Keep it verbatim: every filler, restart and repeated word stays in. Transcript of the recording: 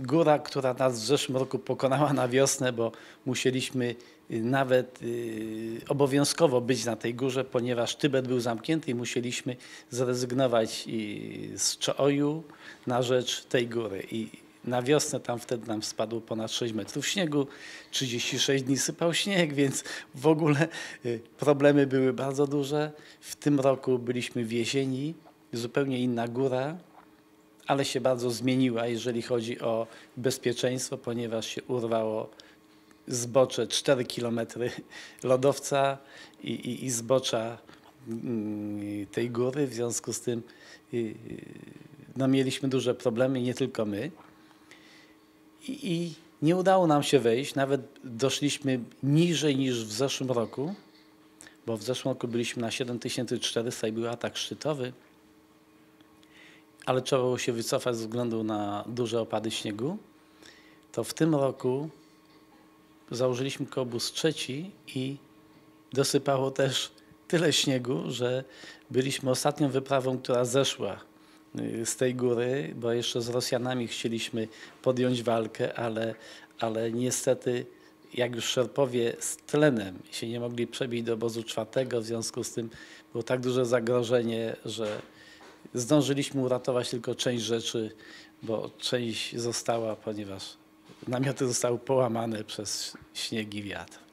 góra, która nas w zeszłym roku pokonała na wiosnę, bo musieliśmy nawet y, obowiązkowo być na tej górze, ponieważ Tybet był zamknięty i musieliśmy zrezygnować y, z Czoju na rzecz tej góry. I na wiosnę tam wtedy nam spadło ponad sześć metrów śniegu, trzydzieści sześć dni sypał śnieg, więc w ogóle y, problemy były bardzo duże. W tym roku byliśmy wiezieni, zupełnie inna góra, ale się bardzo zmieniła, jeżeli chodzi o bezpieczeństwo, ponieważ się urwało zbocze cztery kilometry lodowca i, i, i zbocza y, tej góry. W związku z tym y, no, mieliśmy duże problemy, nie tylko my. I, I nie udało nam się wejść, nawet doszliśmy niżej niż w zeszłym roku, bo w zeszłym roku byliśmy na siedem tysięcy czterysta i był atak szczytowy, ale trzeba było się wycofać ze względu na duże opady śniegu. To w tym roku założyliśmy obóz trzeci i dosypało też tyle śniegu, że byliśmy ostatnią wyprawą, która zeszła z tej góry, bo jeszcze z Rosjanami chcieliśmy podjąć walkę, ale, ale niestety jak już Szerpowie z tlenem się nie mogli przebić do obozu czwartego, w związku z tym było tak duże zagrożenie, że zdążyliśmy uratować tylko część rzeczy, bo część została, ponieważ namioty zostały połamane przez śnieg i wiatr.